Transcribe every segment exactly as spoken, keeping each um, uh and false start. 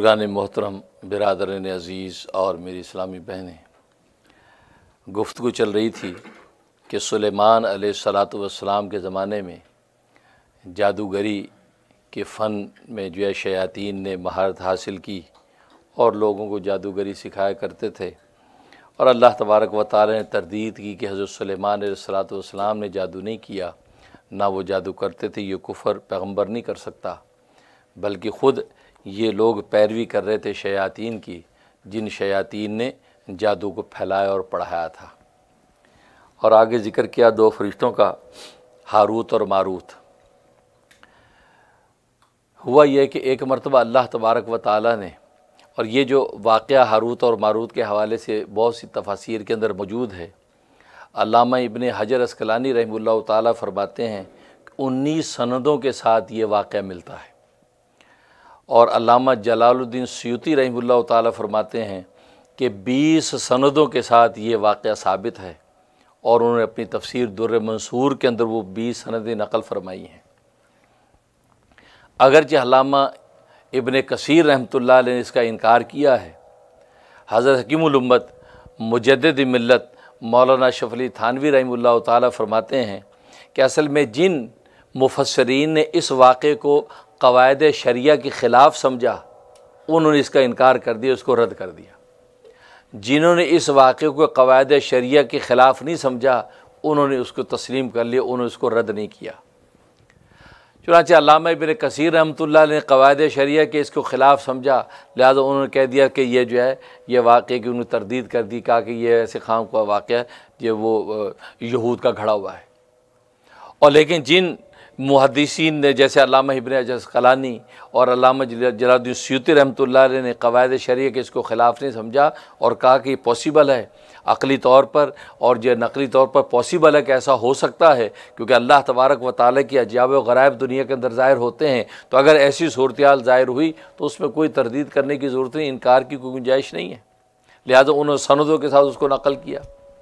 बुज़ुर्गान मोहतरम, बिरादरान अज़ीज़ और मेरी इस्लामी बहनें, गुफ्तगू चल रही थी कि सुलेमान अलैहिस्सलातु वस्सलाम के ज़माने में जादूगरी के फ़न में जो है शयातीन ने महारत हासिल की और लोगों को जादूगरी सिखाया करते थे। और अल्लाह तबारक व तआला ने तरदीद की कि हज़रत सुलेमान अलैहिस्सलातु वस्सलाम ने जादू नहीं किया, ना वो जादू करते थे। ये कुफ़र पैगम्बर नहीं कर सकता, बल्कि ख़ुद ये लोग पैरवी कर रहे थे शयातीन की, जिन शयातीन ने जादू को फैलाया और पढ़ाया था। और आगे ज़िक्र किया दो फरिश्तों का, हारूत और मारूत। हुआ यह कि एक मरतबा अल्लाह तबारक व तआला ने, और ये जो वाक़या हारूत और मारूत के हवाले से बहुत सी तफासीर के अंदर मौजूद है। अल्लामा इब्ने हजर अस्क़लानी रहमतुल्लाह ताला फरमाते हैं कि उन्नीस सनदों के साथ ये वाक़या मिलता है। और अल्लामा जलालुद्दीन सयूती रहमतुल्लाह ताला फरमाते हैं कि बीस सनदों के साथ ये वाक़या साबित है। और उन्होंने अपनी तफसीर दुर्र मंसूर के अंदर वो बीस सनदें नकल फरमाई हैं। अगरचे अल्लामा इब्ने कसीर रहमतुल्लाह अलैह ने इसका इनकार किया है। हज़रत हकीमुल उम्मत मुजद्दिद मिल्लत मौलाना अशरफ अली थानवी रहमतुल्लाह ताला फरमाते हैं कि असल में जिन मुफस्सिरीन ने इस वाक़े को क़वायद शरिया के ख़िलाफ़ समझा, उन्होंने इसका इनकार कर दिया, उसको रद्द कर दिया। जिन्होंने इस वाक़े को क़वायद शरिया के ख़िलाफ़ नहीं समझा, उन्होंने उसको तस्लीम कर लिया, उन्होंने उसको रद्द नहीं किया। चुनांचे अल्लामा इब्ने कसीर रहमतुल्लाह ने क़वायद शरिया के इसको ख़िलाफ़ समझा, लिहाजा उन्होंने कह दिया कि ये जो है ये वाक़े की उन्होंने तरदीद कर दी, कहा कि ये ऐसे खाम का वाक़या ये वो यहूद का घड़ा हुआ है। और लेकिन जिन मुहद्दिसीन ने, जैसे अल्लामा इब्ने हजर अस्क़लानी और अल्लामा जलालुद्दीन सयूती रहमतुल्लाह अलैह ने क़वायद शरिया के इसको ख़िलाफ़ नहीं समझा और कहा कि पॉसिबल है अक़ली तौर पर और जो नकली तौर पर पॉसिबल है कि ऐसा हो सकता है, क्योंकि अल्लाह तबारक व तआला की अजाब व गराइब दुनिया के अंदर ज़ाहिर होते हैं। तो अगर ऐसी सूरत हाल ज़ाहिर हुई तो उसमें कोई तरदीद करने की ज़रूरत नहीं, इनकार की कोई गुंजाइश नहीं है। लिहाजा उन्होंने सनदों के साथ उसको नकल किया।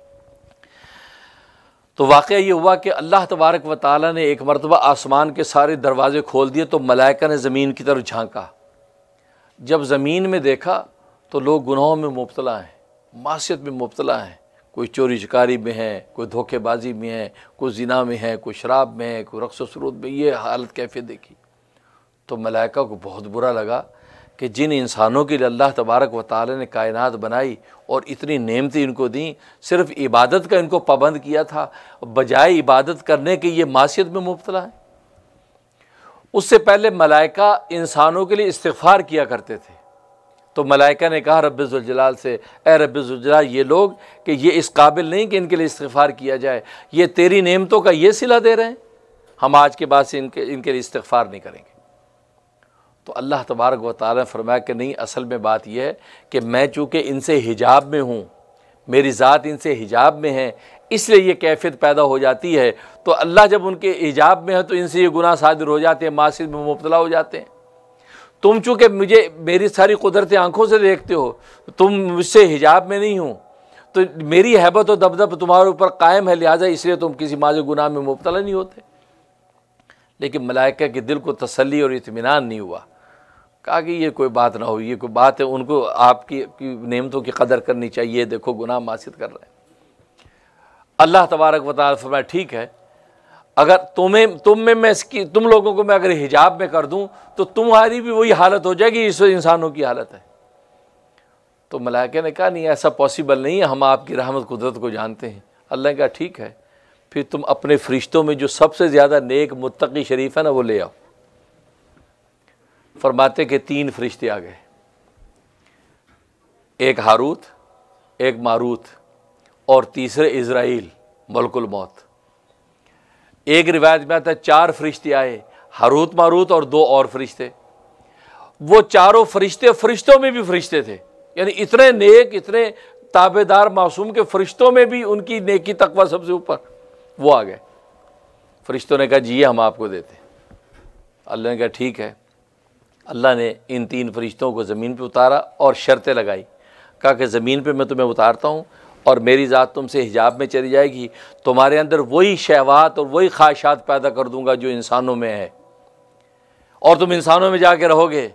तो वाक़या ये हुआ कि अल्लाह तबारक व तआला ने एक मरतबा आसमान के सारे दरवाज़े खोल दिए तो मलाइका ने ज़मीन की तरफ झांका। जब ज़मीन में देखा तो लोग गुनाहों में मुब्तला हैं, मासियत में मुब्तला हैं। कोई चोरी चकारी में है, कोई धोखेबाजी में है, कोई ज़िना में है, कोई शराब में है, कोई रक़्स व सुरूद में। ये हालत कैफियत देखी तो मलाइका को बहुत बुरा लगा कि जिन इंसानों के लिए अल्लाह तबारक व तआला ने कायनात बनाई और इतनी नेमतें इनको दी, सिर्फ़ इबादत का इनको पाबंद किया था, बजाय इबादत करने के ये मासियत में मुब्तला है। उससे पहले मलाइका इंसानों के लिए इस्तिग़फ़ार किया करते थे। तो मलाइका ने कहा रब्बे ज़ुल जलाल से, ए रब्बे ज़ुल जलाल, ये लोग कि ये इस काबिल नहीं कि इनके लिए इस्तिग़फ़ार किया जाए, ये तेरी नेमतों का ये सिला दे रहे हैं, हम आज के बाद से इनके इनके लिए इस्तिग़फ़ार नहीं करेंगे। तो अल्लाह तबारक व तआला ने फरमाया कि नहीं, असल में बात यह है कि मैं चूँकि इनसे हिजाब में हूँ, मेरी ज़ात इनसे हिजाब में है, इसलिए ये कैफियत पैदा हो जाती है। तो अल्लाह जब उनके हिजाब में है तो इनसे ये गुनाह सादिर हो जाते हैं, मासियत में मुब्तला हो जाते हैं। तुम चूँकि मुझे मेरी सारी कुदरतें आँखों से देखते हो, तुम मुझसे हिजाब में नहीं हो, तो मेरी हैबत और दबदब तुम्हारे ऊपर कायम है, लिहाजा इसलिए तुम किसी माज़ गुनाह में मुब्तला नहीं होते। लेकिन मलाइका के दिल को तसल्ली और इत्मीनान नहीं हुआ। कहा कि ये कोई बात ना हो, ये कोई बात है, उनको आपकी नेमतों की कदर करनी चाहिए, देखो गुनाह मासियत कर रहे हैं। अल्लाह तबारक व तआला फरमाया ठीक है, अगर तुम्हें तुम में मैं इसकी तुम लोगों को मैं अगर हिजाब में कर दूं तो तुम्हारी भी वही हालत हो जाएगी इस इंसानों की हालत है। तो मलाइका ने कहा नहीं, ऐसा पॉसिबल नहीं है, हम आपकी रहमत कुदरत को जानते हैं। अल्लाह ने कहा ठीक है, फिर तुम अपने फरिश्तों में जो सबसे ज़्यादा नेक मुत्तकी शरीफ है ना, वो ले आओ। फरमाते कि तीन फरिश्ते आ गए, एक हारूत, एक मारूत और तीसरे इज़राइल मलकुल मौत। एक रिवायत में आता है चार फरिश्ते आए, हारूत मारूत और दो और फरिश्ते। वो चारों फरिश्ते फरिश्तों में भी फरिश्ते थे, यानी इतने नेक, इतने ताबेदार मासूम के फरिश्तों में भी उनकी नेकी तकवा सबसे ऊपर। वो आ गए। फरिश्तों ने कहा जी ये हम आपको देते। अल्लाह ने कहा ठीक है। अल्लाह ने इन तीन फरिश्तों को ज़मीन पे उतारा और शर्तें लगाई। कहा कि ज़मीन पे मैं तुम्हें उतारता हूँ और मेरी ज़ात तुमसे हिजाब में चली जाएगी, तुम्हारे अंदर वही शहवात और वही ख्वाहिशात पैदा कर दूँगा जो इंसानों में है, और तुम इंसानों में जाके रहोगे।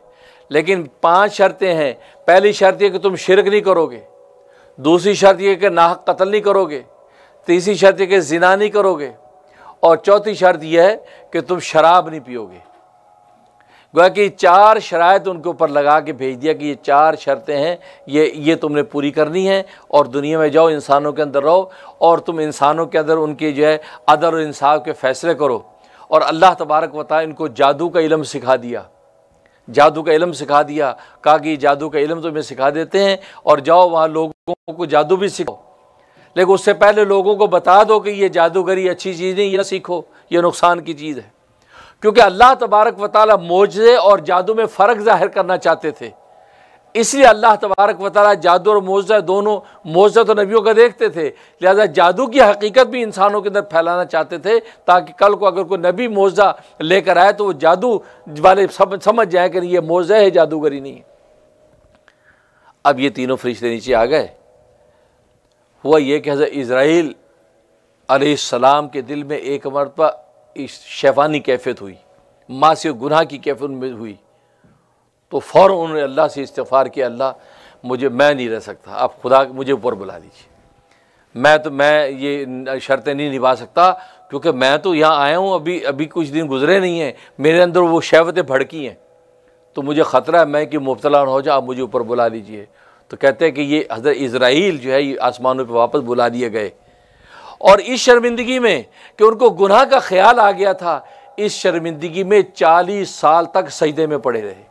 लेकिन पांच शर्तें हैं। पहली शर्त यह कि तुम शिरक नहीं करोगे, दूसरी शर्त यह कि नाहक कत्ल नहीं करोगे, तीसरी शर्त यह कि जिना नहीं करोगे, और चौथी शर्त यह है कि तुम शराब नहीं पियोगे। गोया कि चार शराइत उनके ऊपर लगा के भेज दिया कि ये चार शर्तें हैं, ये ये तुमने पूरी करनी है, और दुनिया में जाओ, इंसानों के अंदर रहो, और तुम इंसानों के अंदर उनके जो है अदल और इंसाफ के फ़ैसले करो। और अल्लाह तबारक व तआला इनको जादू का इल्म सिखा दिया, जादू का इल्म सिखा दिया, कहा कि जादू का इल्म तुम्हें सिखा देते हैं और जाओ वहाँ लोगों को जादू भी सीखो, लेकिन उससे पहले लोगों को बता दो कि ये जादूगरी अच्छी चीज़ नहीं, ये सीखो, ये नुकसान की चीज़ है। क्योंकि अल्लाह तबारक व तआला मोजज़े और जादू में फ़र्क ज़ाहिर करना चाहते थे, इसलिए अल्लाह तबारक व तआला जादू और मोजज़ा दोनों, मोजज़ा तो नबियों का देखते थे, लिहाजा जादू की हकीकत भी इंसानों के अंदर फैलाना चाहते थे, ताकि कल को अगर कोई नबी मोजज़ा लेकर आए तो वो जादू वाले सब समझ जाए कि ये मोजज़ा है, जादूगरी नहीं है। अब ये तीनों फरिश्ते नीचे आ गए। हुआ ये कि हज़रत इज़राइल अलैहिस्सलाम के दिल में एक मरतबा इस शैतानी कैफियत हुई, मासी गुनाह की कैफियत में हुई, तो फ़ौरन उन्होंने अल्लाह से इस्तिग़फ़ार किया, अल्लाह मुझे, मैं नहीं रह सकता, आप खुदा मुझे ऊपर बुला लीजिए, मैं तो मैं ये शर्तें नहीं निभा सकता, क्योंकि मैं तो यहाँ आया हूँ, अभी अभी कुछ दिन गुजरे नहीं हैं, मेरे अंदर वो शहवतें भड़की हैं, तो मुझे ख़तरा है मैं कि मुब्तला हो जाए, आप मुझे ऊपर बुला लीजिए। तो कहते हैं कि ये हज़रत इज़राइल जो है ये आसमानों पर वापस बुला दिए गए, और इस शर्मिंदगी में कि उनको गुनाह का ख्याल आ गया था, इस शर्मिंदगी में चालीस साल तक सजदे में पड़े रहे,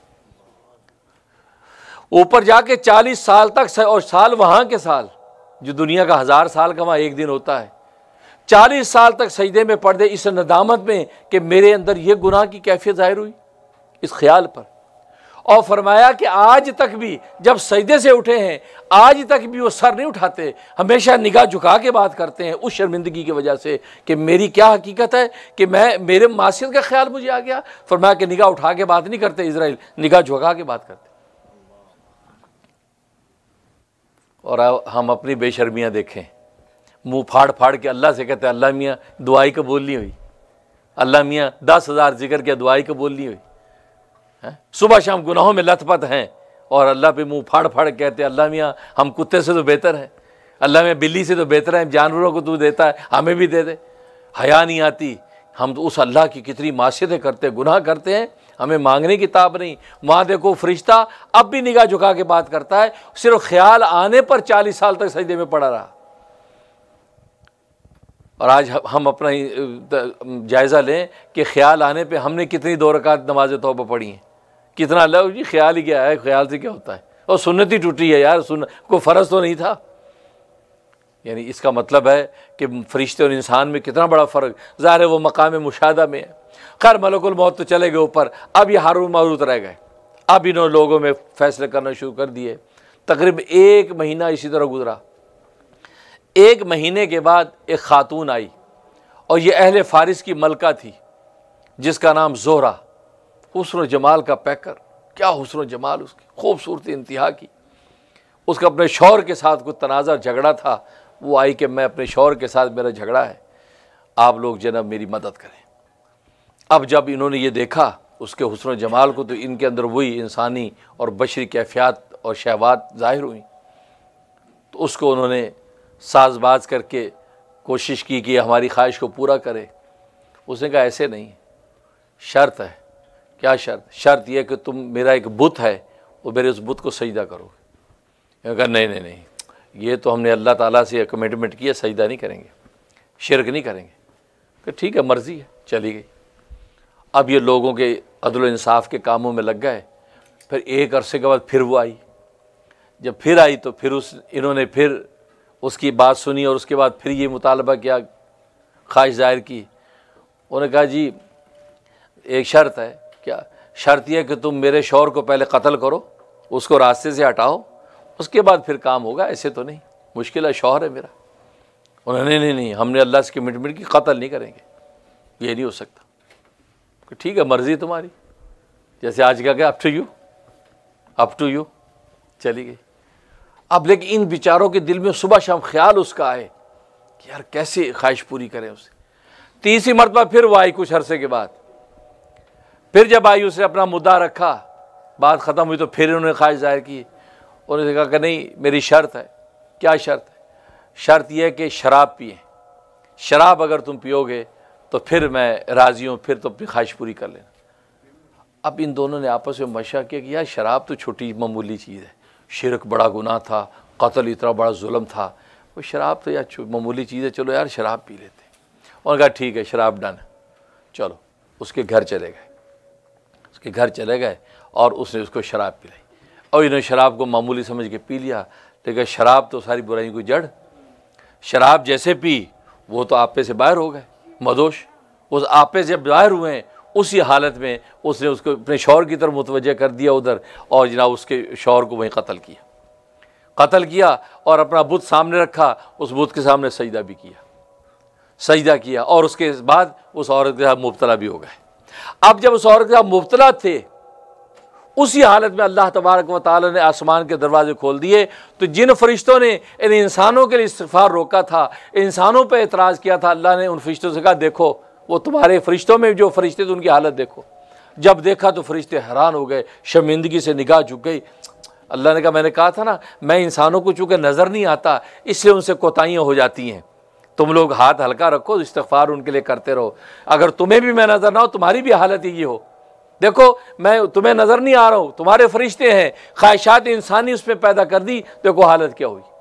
ऊपर जाके चालीस साल तक, और साल वहाँ के साल जो दुनिया का हज़ार साल का वहाँ एक दिन होता है, चालीस साल तक सजदे में पड़ गए इस नदामत में कि मेरे अंदर ये गुनाह की कैफियत ज़ाहिर हुई, इस ख्याल पर। और फरमाया कि आज तक भी जब सजदे से उठे हैं, आज तक भी वो सर नहीं उठाते, हमेशा निगाह झुका के बात करते हैं, उस शर्मिंदगी की वजह से कि मेरी क्या हकीकत है कि मैं, मेरे मासियत का ख्याल मुझे आ गया। फरमाया कि निगाह उठा के बात नहीं करते इज़राइल, निगाह झुका के बात करते। और अब हम अपनी बेशर्मियाँ देखें, मुँह फाड़ फाड़ के अल्लाह से कहते हैं अल्लाह मियाँ दुआई कबूल नहीं हुई, अल्लाह मियाँ दस हज़ार जिक्र किया दुआई कबूल नहीं हुई, है? सुबह शाम गुनाहों में लथपथ हैं, और अल्लाह पे मुंह फाड़ फाड़ कहते हैं अल्लाह मियाँ हम कुत्ते से तो बेहतर हैं, अल्लाह मियाँ बिल्ली से तो बेहतर है, जानवरों को तू देता है हमें भी दे दे। हया नहीं आती, हम तो उस अल्लाह की कितनी मासियतें करते हैं, गुनाह करते हैं, हमें मांगने की ताब नहीं। वहाँ देखो फरिश्ता अब भी निगाह झुका के बात करता है, सिर्फ ख्याल आने पर चालीस साल तक सजदे में पड़ा रहा। और आज हम अपना जायज़ा लें कि ख्याल आने पे हमने कितनी दो रकात नमाज तौबा पढ़ी हैं, कितना अल्लाह जी ख्याल ही क्या है, ख्याल से क्या होता है, और सुन्नत ही टूटी है यार, सुन कोई फ़र्ज तो नहीं था। यानी इसका मतलब है कि फरिश्ते और इंसान में कितना बड़ा फ़र्क, ज़ाहिर है वो मकाम मुशाहदा में है। खैर मलकुल मौत तो चले गए ऊपर, अब ये हारून मारूत रह गए, अब इन्होंने लोगों में फ़ैसले करना शुरू कर दिए। तकरीबन एक महीना इसी तरह गुजरा। एक महीने के बाद एक ख़ातून आई, और ये अहले फ़ारिस की मलका थी जिसका नाम ज़ोहरा, हुस्न जमाल का पैकर, क्या हुस्न जमाल उसकी, खूबसूरती इंतहा की। उसका अपने शौहर के साथ कुछ तनाज़ा झगड़ा था, वो आई कि मैं अपने शौहर के साथ मेरा झगड़ा है, आप लोग जनाब मेरी मदद करें। अब जब इन्होंने ये देखा उसके हुस्न जमाल को, तो इनके अंदर वही इंसानी और बशरी कैफियत और शहवात ज़ाहिर हुई, तो उसको उन्होंने साजबाज करके कोशिश की कि हमारी ख्वाहिश को पूरा करे। उसने कहा ऐसे नहीं, शर्त है। क्या शर्त? शर्त यह कि तुम, मेरा एक बुत है, वो मेरे उस बुत को सजदा करोगे। कहा नहीं नहीं नहीं, ये तो हमने अल्लाह ताला से कमिटमेंट किया, सजदा नहीं करेंगे, शिरक नहीं करेंगे। कि ठीक है मर्ज़ी है, चली गई। अब ये लोगों के अदल इंसाफ के कामों में लग गए। फिर एक अरसे के बाद फिर वो आई। जब फिर आई तो फिर उस इन्होंने फिर उसकी बात सुनी, और उसके बाद फिर ये मुतालबा किया, ख्वाहिश ज़ाहिर की। उन्होंने कहा जी एक शर्त है। क्या शर्त यह कि तुम मेरे शौहर को पहले कत्ल करो, उसको रास्ते से हटाओ, उसके बाद फिर काम होगा, ऐसे तो नहीं, मुश्किल है, शौहर है मेरा। उन्होंने नहीं नहीं हमने अल्लाह से कमिटमेंट की, कत्ल नहीं करेंगे, ये नहीं हो सकता। ठीक है मर्ज़ी तुम्हारी, जैसे आज का क्या, up to you, up to you, चली गई। अब लेकिन इन बेचारों के दिल में सुबह शाम ख्याल उसका आए कि यार कैसे ख्वाहिश पूरी करें उसे। तीसरी मरतबा फिर वो आई कुछ अरसे के बाद। फिर जब आई उसने अपना मुद्दा रखा, बात ख़त्म हुई तो फिर उन्होंने ख्वाहिश जाहिर की। उन्होंने कहा कि नहीं, मेरी शर्त है। क्या शर्त है? शर्त यह है कि शराब पिए, शराब अगर तुम पियोगे तो फिर मैं राज़ी हूँ, फिर तो अपनी ख्वाहिश पूरी कर लेना। अब इन दोनों ने आपस में मशवरा किया कि यार शराब तो छोटी मामूली चीज़ है, शिरक बड़ा गुनाह था, कत्ल इतना बड़ा जुल्म था, वो शराब तो यार मामूली चीज़ है, चलो यार शराब पी लेते हैं। उन्होंने कहा ठीक है, शराब डन, चलो। उसके घर चले गए, उसके घर चले गए और उसने उसको शराब पिलाई और इन्होंने शराब को मामूली समझ के पी लिया। लेकिन शराब तो सारी बुराई की जड़, शराब जैसे पी वो तो आपे से बाहर हो गए, मदोश। उस आपे से बाहर हुए, उसी हालत में उसने उसको अपने शौहर की तरफ मुतवज्जह कर दिया उधर, और जनाब उसके शौहर को वहीं कत्ल किया, कत्ल किया और अपना बुत सामने रखा, उस बुत के सामने सजदा भी किया, सजदा किया और उसके बाद उस औरत के साथ मुब्तला भी हो गए। अब जब उस औरत के साथ मुब्तला थे, उसी हालत में अल्लाह तबारक व तआला ने आसमान के दरवाजे खोल दिए। तो जिन फरिश्तों ने इन इंसानों के लिए इस्तिग़फ़ार रोका था, इंसानों पर एतराज़ किया था, अल्लाह ने उन फरिश्तों से कहा देखो वो तुम्हारे फरिश्तों में जो फरिश्ते थे उनकी हालत देखो। जब देखा तो फरिश्ते हैरान हो गए, शर्मिंदगी से निगाह झुक गई। अल्लाह ने कहा मैंने कहा था ना, मैं इंसानों को चूँकि नज़र नहीं आता इसलिए उनसे कोताहियाँ हो जाती हैं, तुम लोग हाथ हल्का रखो, इस्तिग़फ़ार उनके लिए करते रहो। अगर तुम्हें भी मैं नज़र ना हो, तुम्हारी भी हालत ही हो। देखो मैं तुम्हें नज़र नहीं आ रहा हूँ, तुम्हारे फरिश्ते हैं, ख्वाहिशात इंसानी उसमें पैदा कर दी, देखो हालत क्या हुई।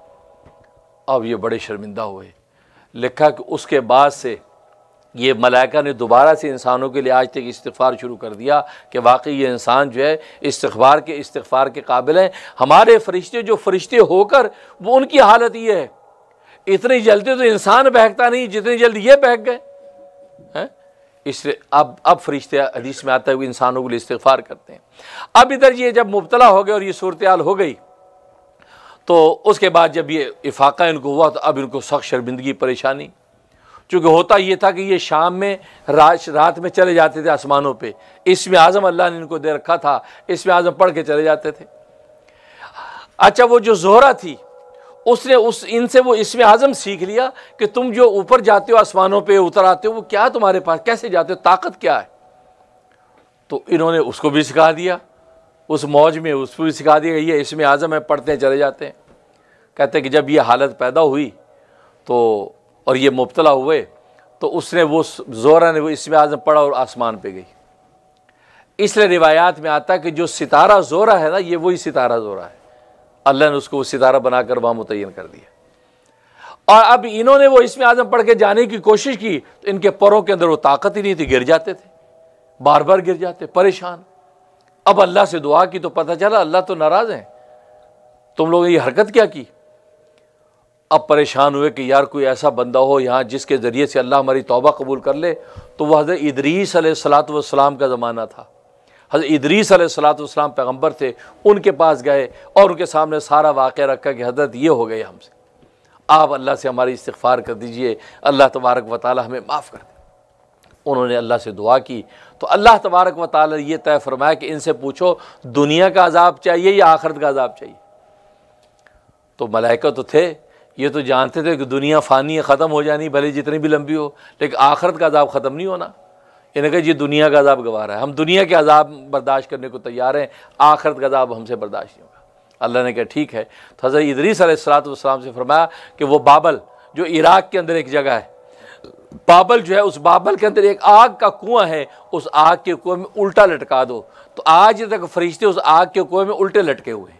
अब ये बड़े शर्मिंदा हुए। लिखा कि उसके बाद से ये मलाइका ने दोबारा से इंसानों के लिए आज तक इस्तिग़फ़ार शुरू कर दिया कि वाकई ये इंसान जो है इस्तिग़फ़ार के इस्तिग़फ़ार के काबिल है। हमारे फरिश्ते जो फरिश्ते होकर वो उनकी हालत ये है, इतनी जल्दी तो इंसान बहकता नहीं जितनी जल्दी ये बहक गए हैं। इसलिए अब अब फरिश्ते हदीस में आता है वो इंसानों के लिए इस्तिग़फ़ार करते हैं। अब इधर ये जब मुब्तला हो गए और ये सूरत हाल हो गई, तो उसके बाद जब ये इफाक़ा इनको हुआ तो अब इनको सख्त शर्मिंदगी परेशानी, चूँकि होता ये था कि ये शाम में रात रात में चले जाते थे आसमानों पे, इसमें आज़म अल्लाह ने इनको दे रखा था, इसमें आज़म पढ़ के चले जाते थे। अच्छा वो जो ज़ोहरा थी उसने उस इनसे वो इसमें आज़म सीख लिया कि तुम जो ऊपर जाते हो आसमानों पे उतर आते हो, वो क्या तुम्हारे पास, कैसे जाते हो, ताकत क्या है। तो इन्होंने उसको भी सिखा दिया, उस मौज में उसको भी सिखा दिया ये इसमें आज़म है, पढ़ते हैं चले जाते हैं। कहते हैं कि जब ये हालत पैदा हुई तो और ये मुब्तला हुए तो उसने वो ज़ोहरा ने वो इसमें आज़म पढ़ा और आसमान पे गई। इसलिए रिवायात में आता है कि जो सितारा ज़ोहरा है ना, ये वही सितारा ज़ोहरा है, अल्लाह ने उसको वो सितारा बनाकर वहाँ मुतय्यन कर दिया। और अब इन्होंने वो इसमें आज़म पढ़ के जाने की कोशिश की तो इनके पैरों के अंदर वो ताकत ही नहीं थी, गिर जाते थे, बार बार गिर जाते, परेशान। अब अल्लाह से दुआ की तो पता चला अल्लाह तो नाराज़ हैं, तुम लोगों ने ये हरकत क्या की। अब परेशान हुए कि यार कोई ऐसा बंदा हो यहाँ जिसके ज़रिए से अल्लाह हमारी तौबा कबूल कर ले। तो वह हज़रत इदरीस अलैहिस्सलातु वस्सलाम का ज़माना था। हज़रत इदरीस अलैहिस्सलातु वस्सलाम पैगम्बर थे, उनके पास गए और उनके सामने सारा वाक़या रखा कि हज़रत ये हो गए हमसे, आप अल्लाह से हमारी इस्तिग़फ़ार कर दीजिए, अल्लाह तबारक व तआला हमें माफ़ कर दे। उन्होंने अल्लाह से दुआ की तो अल्लाह तबारक व तआला ये तय फरमाया कि इनसे पूछो दुनिया का अज़ाब चाहिए या आखिरत का अज़ाब चाहिए। तो मलाइका तो थे, ये तो जानते थे कि दुनिया फ़ानी है, ख़त्म हो जानी भले जितनी भी लंबी हो, लेकिन आखिरत का अज़ाब ख़त्म नहीं होना। इन्हें कहा ये दुनिया का अज़ाब गवारा है, हम दुनिया के अज़ाब बर्दाश्त करने को तैयार हैं, आखिरत का अज़ाब हमसे बर्दाश्त नहीं होगा। अल्लाह ने कहा ठीक है। तो हज़रत इदरीस अलैहिस्सलातु वस्सलाम से फरमाया कि वो बाबल जो इराक़ के अंदर एक जगह है, बाबल जो है उस बाबल के अंदर एक आग का कुआं है, उस आग के कुएं में उल्टा लटका दो। तो आज तक फरिश्ते उस आग के कुएं में उल्टे लटके हुए हैं।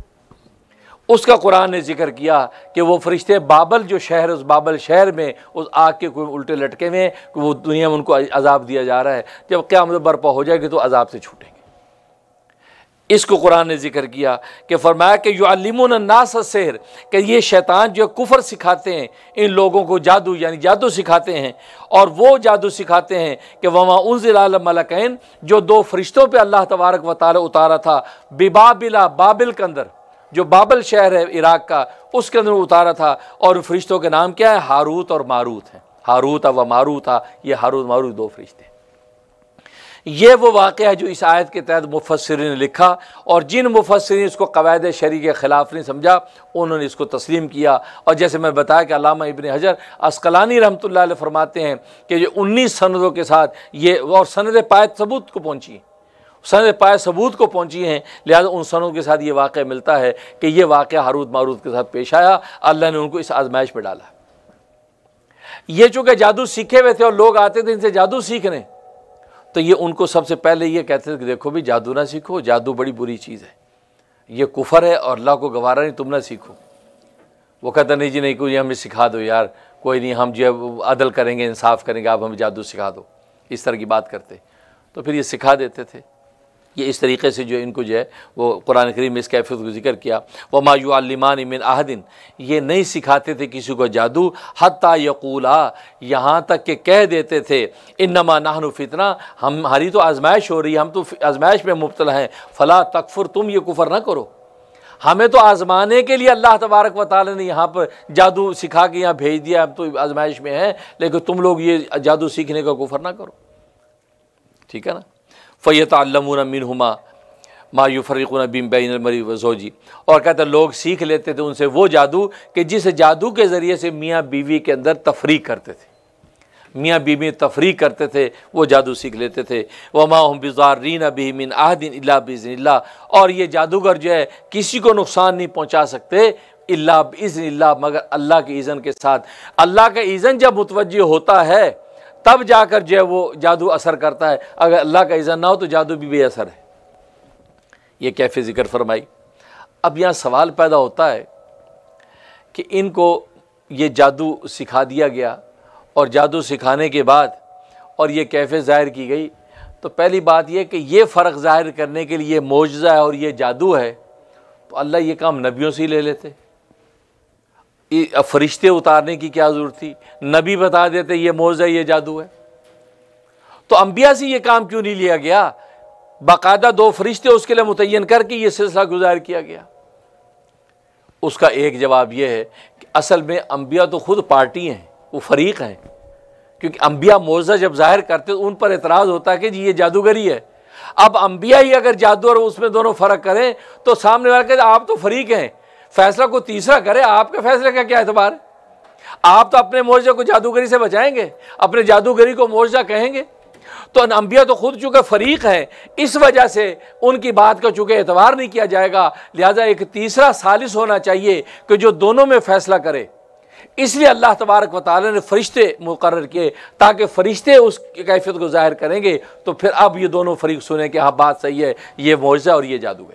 उसका कुरान ने जिक्र किया कि वो फरिश्ते बाबल जो शहर, उस बाबल शहर में उस आग के कुएं में उल्टे लटके हुए हैं कि वो दुनिया में उनको अजाब दिया जा रहा है, जब क़यामत बर्पा हो जाएगी तो अजाब से छूटेंगे। इसको कुरान ने जिक्र किया कि फरमाया कि युअल्लिमुन अन्नास अस्सिहर, कि ये शैतान जो कुफ्र सिखाते हैं इन लोगों को, जादू यानी जादू सिखाते हैं। और वो जादू सिखाते हैं कि वमा उन्ज़िला अला मलकैन, जो दो फरिश्तों पे अल्लाह तबारक व तआला उतारा था, बिबाबिला, बाबिल के अंदर, जो बाबल शहर है इराक़ का, उसके अंदर उतारा था। और फरिश्तों के नाम क्या है? हारूत और मारूत हैं। हारूत व मारूत था, ये हारूत मारूत दो फरिश्ते। ये वो वाक़या है जो इस आयत के तहत मुफस्सिरीन ने लिखा, और जिन मुफस्सिरीन इसको क़वायद शरई के ख़िलाफ़ नहीं समझा उन्होंने इसको तस्लीम किया। और जैसे मैं बताया कि अल्लामा इब्न हजर अस्क़लानी रहमतुल्लाह अलैह फरमाते हैं कि ये उन्नीस सनदों के साथ ये, और सनद पायत सबूत को पहुँची, सनद पाए सबूत को पहुँची हैं, लिहाजा उन सनों के साथ ये वाक़या मिलता है कि ये वाक़या हारूत मारूत के साथ पेश आया, अल्लाह ने उनको इस आजमाइश में डाला। ये चूँकि जादू सीखे हुए थे और लोग आते थे इनसे जादू सीखने, तो ये उनको सबसे पहले ये कहते थे कि देखो भी जादू ना सीखो, जादू बड़ी बुरी चीज़ है, ये कुफर है और अल्लाह को गवारा नहीं, तुम ना सीखो। वो कहता नहीं जी नहीं, कोई हमें सिखा दो यार, कोई नहीं, हम जो अदल करेंगे, इंसाफ करेंगे, आप हमें जादू सिखा दो, इस तरह की बात करते। तो फिर ये सिखा देते थे। ये इस तरीके से जो इनको जो है वो कुरान करीम में इस कैफियत को जिक्र किया, वमा युअल्लिमानि मिन अहदिन, ये नहीं सिखाते थे किसी को जादू, हत्ता यक़ूला, यहाँ तक कि कह देते थे इन्नमा नहनु फितना, हम हमारी तो आजमाइश हो रही है, हम तो आजमाइश में मुब्तला हैं, फला तकफुर, तुम ये कुफर ना करो, हमें तो आजमाने के लिए अल्लाह तबारक व तआला ने यहाँ पर जादू सिखा के यहाँ भेज दिया, हम तो आजमाइश में हैं, लेकिन तुम लोग ये जादू सीखने का कुफर ना करो। ठीक है ना। फ़यतअल्लमून मिनहुमा मा युफ़र्रिक़ून बिही बैनल मरी व ज़ौजी, और कहते लोग सीख लेते थे उनसे वो जादू कि जिस जादू के ज़रिए से मियाँ बीवी के अंदर तफरीक करते थे, मियाँ बीवी तफरीक करते थे, वो जादू सीख लेते थे। वमा हुम बिज़ार्रीन बिही मिन अहदिन इल्ला बिइज़्निल्लाह, और ये जादूगर जो है किसी को नुकसान नहीं पहुँचा सकते इल्ला बिइज़्निल्लाह, मगर अल्लाह के इज़्न के साथ। अल्लाह का इज़्न जब मुतवज्जह होता है तब जाकर जो है वो जादू असर करता है, अगर अल्लाह का इज़्न ना हो तो जादू भी बेअसर है। ये कैफे ज़िक्र फरमाई। अब यहाँ सवाल पैदा होता है कि इनको ये जादू सिखा दिया गया और जादू सिखाने के बाद और ये कैफे ज़ाहिर की गई, तो पहली बात यह कि ये फ़र्क ज़ाहिर करने के लिए मौजज़ा है और ये जादू है, तो अल्लाह ये काम नबियों से ही ले लेते, फरिश्ते उतारने की क्या ज़रूरत थी, नबी बता देते ये मौजज़ा ये जादू है। तो अंबिया से ये काम क्यों नहीं लिया गया, बाकायदा दो फरिश्ते उसके लिए मुतय्यन करके ये सिलसिला गुज़ार किया गया। उसका एक जवाब यह है कि असल में अंबिया तो खुद पार्टी हैं, वो फरीक हैं, क्योंकि अंबिया मौजज़ा जब ज़ाहिर करते तो उन पर एतराज़ होता है कि जी ये जादूगरी है। अब अंबिया ही अगर जादू और उसमें दोनों फ़र्क करें तो सामने वाले कहते आप तो फरीक हैं, फैसला को तीसरा करे, आपके फैसले का क्या एतबार है, आप तो अपने मौजज़े को जादूगरी से बचाएंगे, अपने जादूगरी को मौजज़ा कहेंगे। तो अंबिया तो खुद चूँकि फरीक हैं, इस वजह से उनकी बात का चूँकि एतबार नहीं किया जाएगा, लिहाजा एक तीसरा सालिस होना चाहिए कि जो दोनों में फैसला करे। इसलिए अल्लाह तबारक व तआला ने फरिश्ते मुकर्रर किए ताकि फरिश्ते उस कैफियत को ज़ाहिर करेंगे, तो फिर अब ये दोनों फरीक सुने कि हाँ बात सही है, ये मौजज़ा और ये जादूगरी।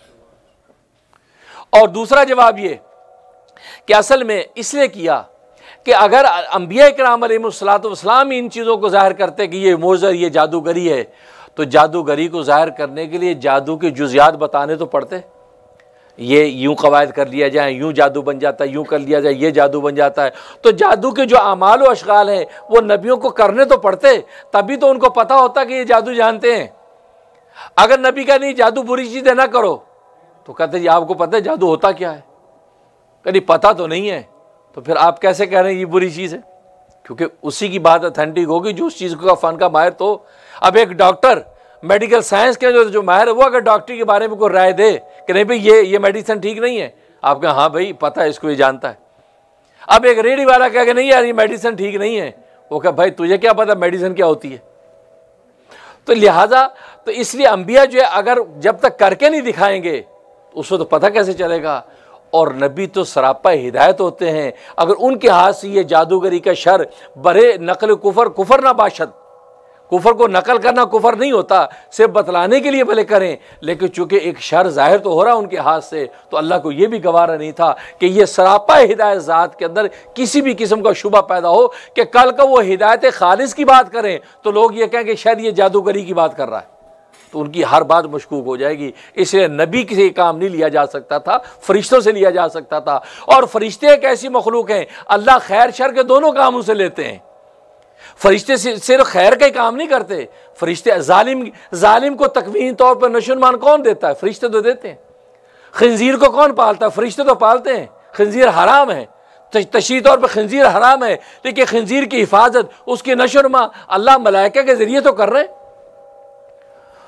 और दूसरा जवाब ये कि असल में इसलिए किया कि अगर अंबिया इकराम अलैहिमुस्सलातु वस्सलाम इन चीज़ों को ज़ाहिर करते कि ये मौजज़ा ये जादूगरी है, तो जादूगरी को ज़ाहिर करने के लिए जादू के जुज़ियात बताने तो पड़ते, ये यूँ कवायद कर लिया जाए, यूँ जादू बन जाता है, यूँ कर लिया जाए, ये जादू बन जाता है। तो जादू के जो अमाल व अशगाल हैं वो नबियों को करने तो पड़ते, तभी तो उनको पता होता कि ये जादू जानते हैं। अगर नबी का नहीं जादू बुरी चीज़ें ना करो, तो कहते जी आपको पता है जादू होता क्या है, कभी पता तो नहीं है, तो फिर आप कैसे कह रहे हैं ये बुरी चीज़ है, क्योंकि उसी की बात ऑथेंटिक होगी जो उस चीज़ का फ़न का माहिर। तो अब एक डॉक्टर मेडिकल साइंस के जो जो माहिर है वो अगर डॉक्टरी के बारे में कोई राय दे कि नहीं भाई ये ये मेडिसिन ठीक नहीं है, आप कहें हाँ भाई पता है इसको, ये जानता है। अब एक रेडी वाला कह के नहीं यार ये मेडिसिन ठीक नहीं है, वो कह भाई तुझे क्या पता मेडिसिन क्या होती है। तो लिहाजा तो इसलिए अंबिया जो है अगर जब तक करके नहीं दिखाएंगे उसको तो पता कैसे चलेगा। और नबी तो सरापा हिदायत होते हैं, अगर उनके हाथ से ये जादूगरी का शर बरे नकल कुफर कुफर ना बाशद, कुफर को नकल करना कुफर नहीं होता, सिर्फ बतलाने के लिए भले करें, लेकिन चूंकि एक शर जाहिर तो हो रहा उनके हाथ से, तो अल्लाह को ये भी गवारा नहीं था कि ये सरापा हिदायत ज़ात के अंदर किसी भी किस्म का शुबा पैदा हो कि कल का वो हिदायत खालिस की बात करें तो लोग ये कहें कि शायद ये जादूगरी की बात कर रहा है, तो उनकी हर बात मशकूक हो जाएगी। इसलिए नबी से काम नहीं लिया जा सकता था, फरिश्तों से लिया जा सकता था। और फरिश्ते एक ऐसी मखलूक हैं, अल्लाह खैर शर के दोनों काम उनसे लेते हैं। फरिश्ते सिर्फ खैर का ही काम नहीं करते, फरिश्ते जालिम जालिम को तकवीन तौर पर नशुनमान कौन देता है, फरिश्ते तो देते हैं। खंजीर को कौन पालता है, फरिश्ते तो पालते हैं। खंजीर हराम है, तशरीह तौर पर खंजीर हराम है, लेकिन खंजीर की हिफाजत उसकी नशुनमा अल्लाह मलाइका के जरिए तो कर रहे हैं।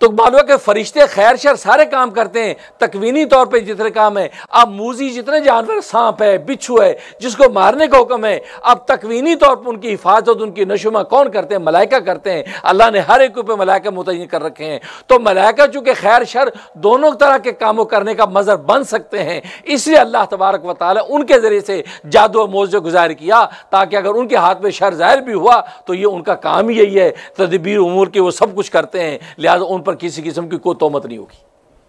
तो मालूम है कि फरिश्ते खैर शर सारे काम करते हैं, तकवीनी तौर पे जितने काम है। अब मूजी जितने जानवर, सांप है, बिच्छू है, जिसको मारने का हुक्म है, अब तकवीनी तौर पर उनकी हिफाजत, उनकी नशुमा कौन करते हैं? मलाइका करते हैं। अल्लाह ने हर एक पे मलाइका मुतय्यन कर रखे हैं। तो मलाइका चूँकि खैर शर दोनों तरह के कामों करने का मज़हर बन सकते हैं, इसलिए अल्लाह तबारक व तआला उनके ज़रिए से जादू और मौजज़े गुज़ार किया, ताकि अगर उनके हाथ में शर ज़ाहिर भी हुआ तो ये उनका काम ही यही है, तदबीर उमूर के वो सब कुछ करते हैं, लिहाजा उन पर किसी किस्म की कोई तोहमत नहीं होगी।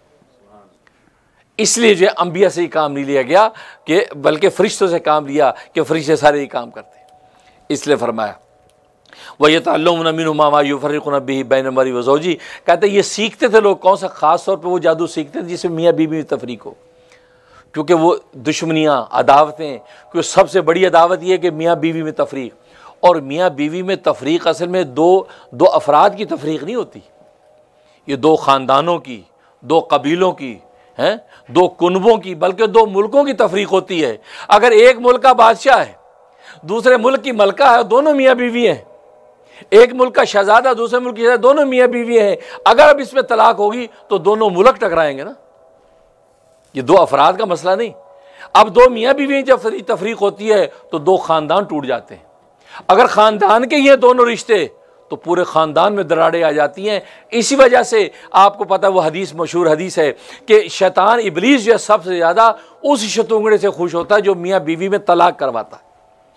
इसलिए जो अंबिया से ही काम नहीं लिया गया कि बल्कि फरिश्तों से काम लिया कि फरिश्ते सारे ही काम करते हैं। इसलिए फरमाया वयतअल्लमुना मिन्हु मा युफ़र्रिक़ूना बिही बैन मरी व ज़ौजी, कहते ये सीखते थे लोग। कौन सा? ख़ास तौर पर वो जादू सीखते थे जिसमें मियाँ बीवी में तफरीक हो, क्योंकि वो दुश्मनियाँ, अदावतें, क्योंकि सबसे बड़ी अदावत ये कि मियाँ बीवी में तफरीक। और मियाँ बीवी में तफरीक असल में दो दो अफराद की तफरीक नहीं होती, ये दो ख़ानदानों की, दो कबीलों की हैं, दो कुनबों की, बल्कि दो मुल्कों की तफरीक होती है। अगर एक मुल्क का बादशाह है, दूसरे मुल्क की मलका है, दोनों मियाँ बीवी हैं, एक मुल्क का शहजादा, दूसरे मुल्क की शहजादा, दोनों मियाँ बीवी हैं, अगर अब इसमें तलाक होगी तो दोनों मुल्क टकराएंगे ना। ये दो अफराद का मसला नहीं। अब दो मियाँ बीवी जब तफरीक होती है तो दो ख़ानदान टूट जाते हैं। अगर ख़ानदान के ये दोनों रिश्ते तो पूरे ख़ानदान में दरारें आ जाती हैं। इसी वजह से आपको पता है वो हदीस, मशहूर हदीस है कि शैतान इब्लीस जो है सबसे ज़्यादा उस शतूंगड़े से खुश होता है जो मियाँ बीवी में तलाक करवाता है।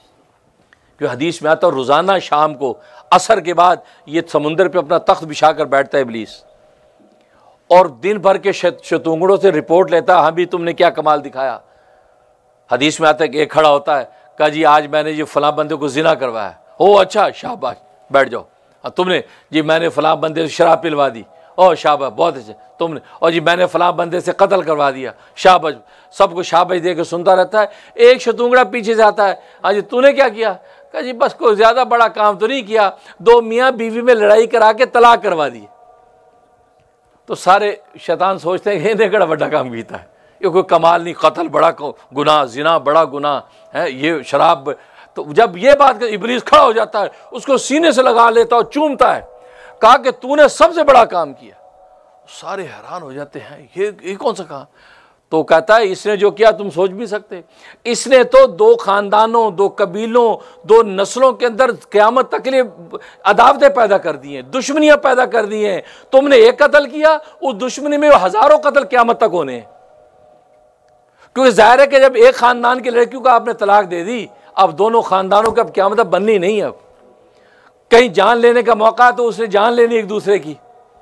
जो हदीस में आता है रोज़ाना शाम को असर के बाद ये समुंदर पे अपना तख्त बिछा कर बैठता है इब्लीस, और दिन भर के शतूंगड़ों से रिपोर्ट लेता है, हाँ भी तुमने क्या कमाल दिखाया। हदीस में आता है कि एक खड़ा होता है, कहा जी आज मैंने ये फ़लाँ बंदे को जिना करवाया। ओ अच्छा, शाबाश, बैठ जाओ। तुमने जी मैंने फ़लाँ बंदे से शराब पिलवा दी। ओ शाबाश, बहुत अच्छे। तुमने, और जी मैंने फ़लाँ बंदे से कत्ल करवा दिया। शाबाश। सबको शाबाश दे के सुनता रहता है। एक शतूंगड़ा पीछे से आता है, हाँ जी तूने क्या किया? कहा जी बस कोई ज़्यादा बड़ा काम तो नहीं किया, दो मियाँ बीवी में लड़ाई करा के तलाक करवा दी। तो सारे शैतान सोचते हैं कि इन्हें बड़ा बड़ा काम किया है, ये कोई कमाल नहीं, कत्ल बड़ा गुनाह, जिना बड़ा गुनाह है, ये शराब। तो जब ये बात कर इब्लीस खड़ा हो जाता है, उसको सीने से लगा लेता और चूमता है, कहा कि तूने सबसे बड़ा काम किया। सारे हैरान हो जाते हैं, ये ये कौन सा काम? तो कहता है इसने जो किया तुम सोच भी सकते। इसने तो दो खानदानों, दो कबीलों, दो नस्लों के अंदर क़यामत तक के लिए अदावतें पैदा कर दी हैं, दुश्मनियां पैदा कर दी हैं। तुमने एक कत्ल किया, उस दुश्मनी में हज़ारों कत्ल क़यामत तक होने हैं। क्योंकि जाहिर है कि जब एक ख़ानदान की लड़कियों का आपने तलाक दे दी, अब दोनों ख़ानदानों की अब क़यामत बननी नहीं है। अब कहीं जान लेने का मौका तो उसने जान लेनी एक दूसरे की,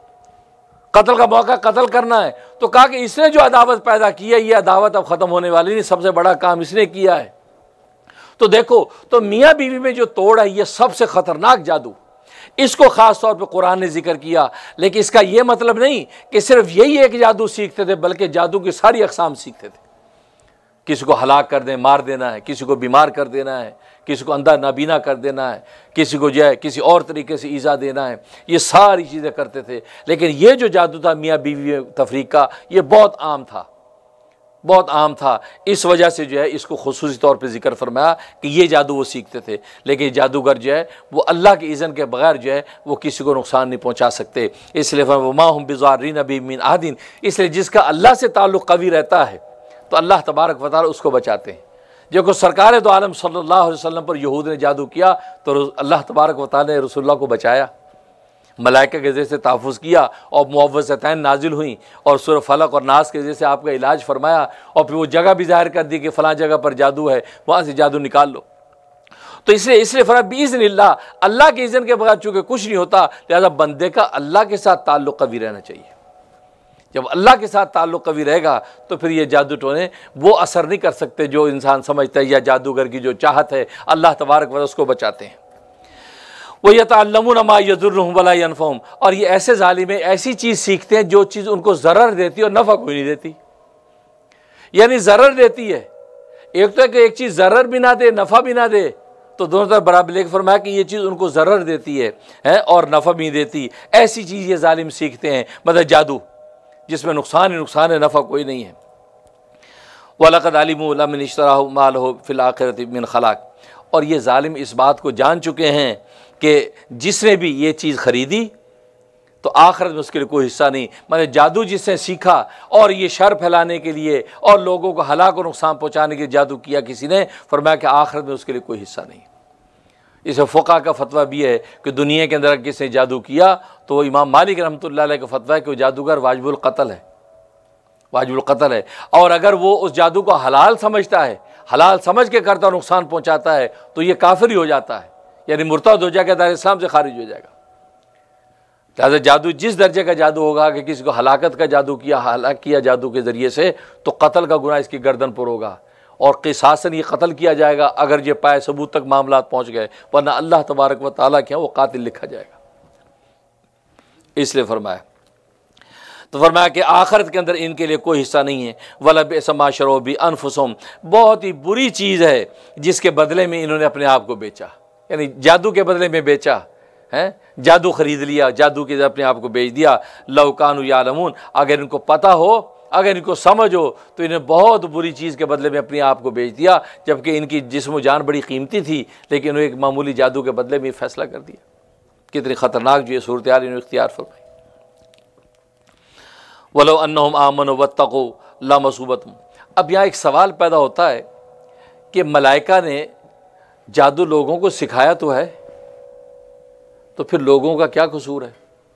कत्ल का मौका कत्ल करना है। तो कहा कि इसने जो अदावत पैदा की है, ये अदावत अब ख़त्म होने वाली नहीं, सबसे बड़ा काम इसने किया है। तो देखो, तो मियाँ बीवी में जो तोड़ है, ये सबसे ख़तरनाक जादू, इसको ख़ास तौर पे कुरान ने जिक्र किया। लेकिन इसका ये मतलब नहीं कि सिर्फ यही एक जादू सीखते थे, बल्कि जादू की सारी अक़साम सीखते थे। किसी को हलाक कर दें, मार देना है, किसी को बीमार कर देना है, किसी को अंधा नाबीना कर देना है, किसी को जो है किसी और तरीके से ईज़ा देना है, ये सारी चीज़ें करते थे। लेकिन ये जो जादू था मियाँ बीवी तफरीक का, ये बहुत आम था, बहुत आम था। इस वजह से जो है इसको खुसूसी तौर पे ज़िक्र फरमाया कि ये जादू वो सीखते थे। लेकिन जादूगर जो है वो अल्लाह की इज़्न के बगैर जो है वो किसी को नुकसान नहीं पहुँचा सकते। इसलिए वमा हुम बिज़ारिन बिही मिन अहदिन, इसलिए जिसका अल्लाह से ताल्लुक़ कवी रहता है तो अल्लाह तबारक व तआला उसको बचाते हैं। जो सरकार दो आलम सल्लल्लाहु अलैहि वसल्लम पर यहूद ने जादू किया तो अल्लाह तबारक व तआला ने रसूलुल्लाह को बचाया, मलाइका के ज़रिए से तहफ़्फ़ुज़ किया और मुअव्वज़तैन नाजिल हुई और सूरह फलक और नास के ज़रिए से आपका इलाज फरमाया, और फिर वो जगह भी ज़ाहिर कर दी कि फ़लाँ जगह पर जादू है, वहाँ से जादू निकाल लो। तो इसलिए इसलिए फ़रा बिइज़्निल्लाह, अल्लाह के इज़्न के बगैर चूँकि कुछ नहीं होता, लिहाजा बंदे का अल्लाह के साथ ताल्लुक़ कवी रहना चाहिए। जब अल्लाह के साथ ताल्लुक़ कवी रहेगा तो फिर ये जादू टोने वो असर नहीं कर सकते जो इंसान समझता है, या जादूगर की जो चाहत है अल्लाह तबारक व तआला उसको बचाते हैं। वह यतअल्लमून मा यज़ुर्रुहुम वला यनफ़अहुम, और ये ऐसे ज़ालिम ऐसी चीज़ सीखते हैं जो चीज़ उनको ज़रर देती है और नफ़ा कोई नहीं देती। यानी ज़रर देती है, एक तो है कि एक चीज़ ज़रर भी ना दे नफ़ा भी ना दे, तो दोनों तरफ बराबर लेकर फरमाया कि ये चीज़ उनको ज़रर देती है, है और नफ़ा भी देती। ऐसी चीज़ ये ज़ालिम सीखते हैं, मतलब जादू जिसमें नुकसान ही नुकसान है, नफ़ा कोई नहीं है। वलक़द अलिमू लमन इश्तराहु मा लहु फ़िल आखिरति मिन खलाक, और ये ज़ालिम इस बात को जान चुके हैं कि जिसने भी ये चीज़ ख़रीदी तो आखिरत में उसके लिए कोई हिस्सा नहीं। मतलब जादू जिसने सीखा और ये शर फैलाने के लिए और लोगों को हलाक और नुकसान पहुँचाने के लिए जादू किया किसी ने, फरमाया कि आखिरत में उसके लिए कोई हिस्सा नहीं। इसे फ़ुक़हा का फतवा भी है कि दुनिया के अंदर किसने जादू किया तो इमाम मालिक रहमतुल्लाह अलैह का फतवा है कि वो जादूगर वाजिबुल क़त्ल है, वाजिबुल क़त्ल है। और अगर वो उस जादू को हलाल समझता है, हलाल समझ के करता और नुकसान पहुँचाता है, तो ये काफिर ही हो जाता है, यानी मुर्तद हो जाएगा, दायरे इस्लाम से खारिज हो जाएगा। लिहाजा जादू जिस दर्जे का जादू होगा कि किसी को हलाकत का जादू किया, हलाक किया जादू के ज़रिए से, तो कत्ल का गुनाह इसकी गर्दन पर होगा और क़िसासन ये कत्ल किया जाएगा अगर ये पाए सबूत तक मामला पहुँच गए, वरना अल्लाह तबारक व तआला के यहाँ वो कातिल लिखा जाएगा। इसलिए फरमाया, तो फरमाया कि आखिरत के अंदर इनके लिए कोई हिस्सा नहीं है। वला बि'सा शरोबी अनफुसुहुम, बहुत ही बुरी चीज़ है जिसके बदले में इन्होंने अपने आप को बेचा, यानी जादू के बदले में बेचा है, जादू खरीद लिया, जादू के अपने आप को बेच दिया। लौ कानू यालमून, अगर इनको पता हो, अगर इनको समझ हो, तो इन्हें बहुत बुरी चीज़ के बदले में अपने आप को बेच दिया, जबकि इनकी जिस्म जान बड़ी कीमती थी, लेकिन उन्होंने एक मामूली जादू के बदले में फैसला कर दिया। कितनी ख़तरनाक जो ये सूरत हाल इन्होंने इख्तियार फरमाई। वलो अन्नहुम आमनू वत्तक़ू लमसूबतुम। अब यहाँ एक सवाल पैदा होता है कि मलाइका ने जादू लोगों को सिखाया तो है, तो फिर लोगों का क्या कसूर है?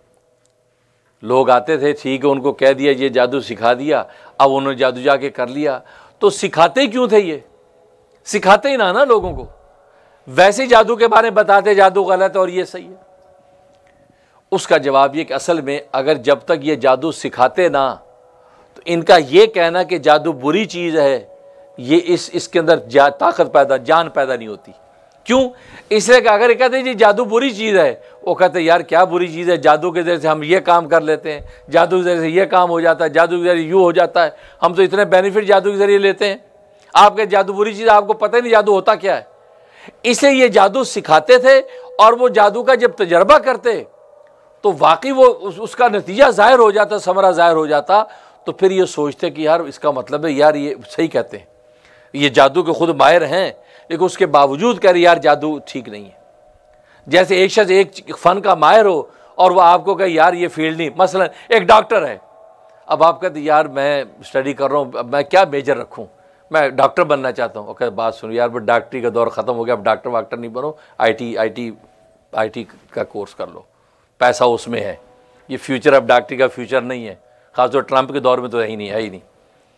लोग आते थे, ठीक है, उनको कह दिया ये जादू सिखा दिया, अब उन्होंने जादू जाके कर लिया, तो सिखाते क्यों थे? ये सिखाते ही ना ना लोगों को, वैसे ही जादू के बारे में बताते जादू गलत है और ये सही है। उसका जवाब ये कि असल में अगर जब तक ये जादू सिखाते ना, तो इनका ये कहना कि जादू बुरी चीज़ है, ये इस इसके अंदर जा, ताकत पैदा जान पैदा नहीं होती। क्यों? इसलिए कि अगर ये कहते हैं जी जादू बुरी चीज़ है, वो कहते हैं यार क्या बुरी चीज़ है, जादू के ज़रिए से हम ये काम कर लेते हैं, जादू के ज़रिए से ये काम हो जाता है, जादू के ज़रिए यूँ हो जाता है, हम तो इतने बेनिफिट जादू के ज़रिए लेते हैं। आपके जादू बुरी चीज़, आपको पता ही नहीं जादू होता क्या है। इसलिए ये जादू सिखाते थे और वो जादू का जब तजर्बा करते तो वाकई वो उस, उसका नतीजा ज़ाहिर हो जाता, समरा ज़ाहिर हो जाता, तो फिर ये सोचते कि यार इसका मतलब है यार ये सही कहते हैं, ये जादू के खुद माहिर हैं, लेकिन उसके बावजूद कह रहे यार जादू ठीक नहीं है। जैसे एक शख्स एक फ़न का माहिर हो और वह आपको कहे यार ये फील्ड नहीं, मसलन एक डॉक्टर है, अब आप कहते यार मैं स्टडी कर रहा हूँ, अब मैं क्या मेजर रखूँ, मैं डॉक्टर बनना चाहता हूँ। ओके, बात सुनो यार, बट डॉक्टरी का दौर ख़त्म हो गया, अब डॉक्टर वाक्टर नहीं बनो, I T I T I T का कोर्स कर लो, पैसा उसमें है, ये फ्यूचर अब डॉक्टरी का फ्यूचर नहीं है, ख़ासतौर ट्रंप के दौर में तो है ही नहीं, है ही नहीं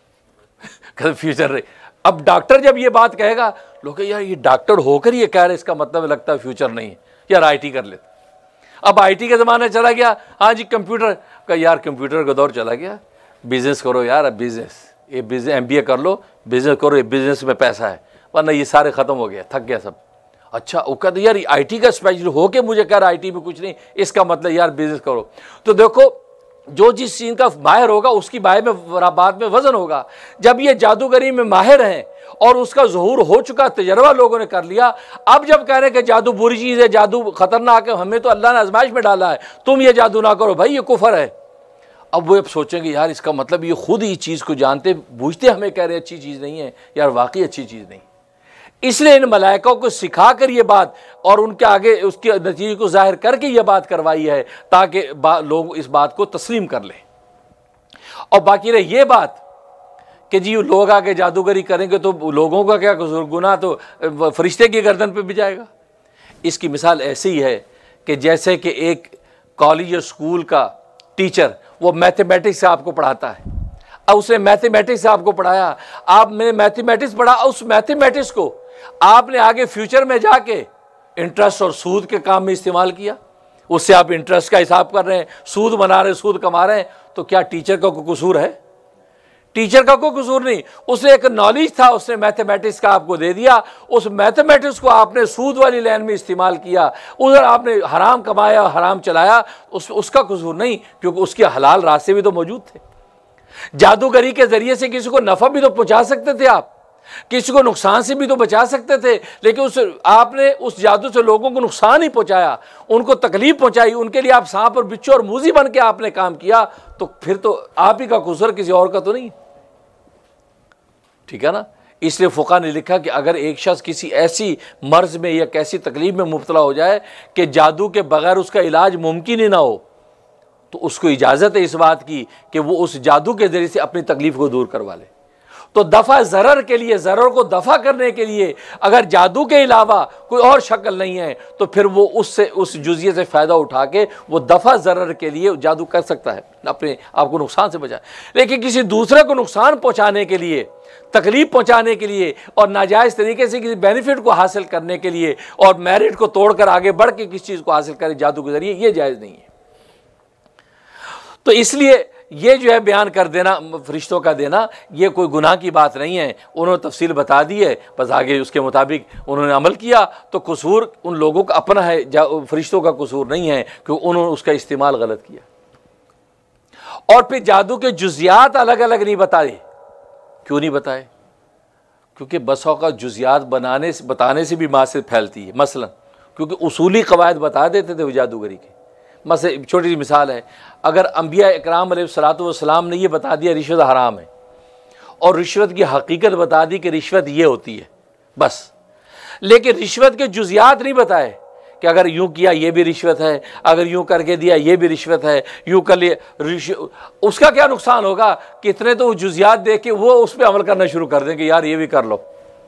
कभी फ्यूचर रही। अब डॉक्टर जब ये बात कहेगा, लोग यार ये डॉक्टर होकर ये कह रहे, इसका मतलब लगता है फ्यूचर नहीं है, यार आईटी कर लेते। अब आईटी का ज़माना चला गया, हाँ जी कंप्यूटर का, यार कंप्यूटर का दौर चला गया, बिज़नेस करो यार, अब बिज़नेस, ये बिज़नेस एम बी ए कर लो, बिज़नेस करो, ये बिज़नेस में पैसा है, वरना ये सारे ख़त्म हो गया, थक गया सब। अच्छा, वो कहते यार आईटी का स्पेशल हो के मुझे कह रहा आईटी में कुछ नहीं, इसका मतलब यार बिज़नेस करो। तो देखो जो जिस चीज़ का माहिर होगा उसकी बाय में बाद में वजन होगा। जब ये जादूगरी में माहिर हैं और उसका ज़हूर हो चुका, तजर्बा लोगों ने कर लिया, अब जब कह रहे हैं कि जादू बुरी चीज़ है, जादू ख़तरनाक है, हमें तो अल्लाह ने आजमाइश में डाला है, तुम ये जादू ना करो भाई, ये कुफर है। अब वो अब सोचेंगे यार इसका मतलब ये खुद ही चीज़ को जानते बूझते हमें कह रहे अच्छी चीज़ नहीं है, यार वाकई अच्छी चीज़ नहीं। इसलिए इन मलाइकों को सिखा कर ये बात और उनके आगे उसके नतीजे को जाहिर करके ये बात करवाई है, ताकि लोग इस बात को तस्लीम कर लें। और बाकी रहे ये बात कि जी लोग आगे जादूगरी करेंगे तो लोगों का क्या कसूर, गुनाह तो फरिश्ते की गर्दन पे भी जाएगा। इसकी मिसाल ऐसी ही है कि जैसे कि एक कॉलेज या स्कूल का टीचर वो मैथमेटिक्स से आपको पढ़ाता है, अब उसने मैथमेटिक्स से आपको पढ़ाया, आपने मैथमेटिक्स पढ़ा, उस मैथमेटिक्स को आपने आगे फ्यूचर में जाके इंटरेस्ट और सूद के काम में इस्तेमाल किया, उससे आप इंटरेस्ट का हिसाब कर रहे हैं, सूद बना रहे हैं, सूद कमा रहे हैं, तो क्या टीचर का कोई कसूर है? टीचर का कोई कसूर नहीं। उसने एक नॉलेज था, उसने मैथमेटिक्स का आपको दे दिया, उस मैथमेटिक्स को आपने सूद वाली लाइन में इस्तेमाल किया, उधर आपने हराम कमाया, हराम चलाया, उस उसका कसूर नहीं, क्योंकि उसके हलाल रास्ते भी तो मौजूद थे। जादूगरी के जरिए से किसी को नफ़ा भी तो पहुंचा सकते थे आप, किसी को नुकसान से भी तो बचा सकते थे, लेकिन उस आपने उस जादू से लोगों को नुकसान ही पहुंचाया, उनको तकलीफ पहुंचाई, उनके लिए आप सांप और बिच्छू और मूजी बन के आपने काम किया, तो फिर तो आप ही का कसूर, किसी और का तो नहीं। ठीक है ना? इसलिए फ़ुक़हा ने लिखा कि अगर एक शख्स किसी ऐसी मर्ज़ में या कैसी तकलीफ में मुब्तला हो जाए कि जादू के बगैर उसका इलाज मुमकिन ही ना हो, तो उसको इजाज़त है इस बात की कि वो उस जादू के ज़रिए से अपनी तकलीफ़ को दूर करवा ले। तो दफ़ा ज़रर के लिए, ज़रर को दफ़ा करने के लिए अगर जादू के अलावा कोई और शक्ल नहीं है तो फिर वो उससे, उस जुज़िये से फ़ायदा उठा के वो दफ़ा ज़रर के लिए जादू कर सकता है, अपने आप को नुकसान से बचाए। लेकिन किसी दूसरे को नुकसान पहुँचाने के लिए, तकलीफ़ पहुँचाने के लिए और नाजायज़ तरीके से किसी बेनिफिट को हासिल करने के लिए और मेरिट को तोड़कर आगे बढ़ के किसी चीज़ को हासिल करे जादू के ज़रिए, ये जायज़ नहीं है। तो इसलिए ये जो है बयान कर देना, फरिश्तों का देना, ये कोई गुनाह की बात नहीं है। उन्होंने तफसील बता दी है, बस आगे उसके मुताबिक उन्होंने अमल किया तो कसूर उन लोगों का अपना है, फरिश्तों का कसूर नहीं है क्योंकि उन्होंने उसका इस्तेमाल गलत किया। और फिर जादू के जुज़ियात अलग अलग नहीं बताए। क्यों नहीं बताए? क्योंकि बसों का जुज़ियात बनाने से, बताने से भी मासियत फैलती है। मसलन क्योंकि उसूली कवायद बता देते थे वो जादूगरी के। मसे छोटी सी मिसाल है, अगर अंबिया इकराम अलैहिस्सलातु वस्सलाम ने ये बता दिया रिश्वत हराम है और रिश्वत की हकीकत बता दी कि रिश्वत ये होती है बस, लेकिन रिश्वत के जुज़ियात नहीं बताए कि अगर यूँ किया ये भी रिश्वत है, अगर यूँ करके दिया ये भी रिश्वत है, यूँ कर लिए, उसका क्या नुकसान होगा? कितने तो जुज़ियात देख के वो उस पर अमल करना शुरू कर देंगे, यार ये भी कर लो,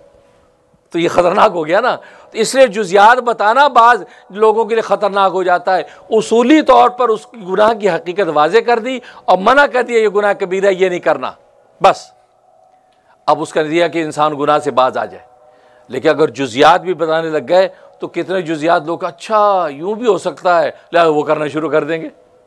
तो ये ख़तरनाक हो गया ना। तो इसलिए जुज़ियात बताना बाज़ लोगों के लिए ख़तरनाक हो जाता है। उसूली तौर पर उस गुनाह की हकीकत वाज़े कर दी और मना कर दिया ये गुनाह कबीरा, ये नहीं करना बस। अब उसका नतीजा कि इंसान गुनाह से बाज आ जाए। लेकिन अगर जुज़ियात भी बताने लग गए तो कितने जुज़ियात लोग अच्छा यूँ भी हो सकता है, लिहाज़ा वो करना शुरू कर देंगे।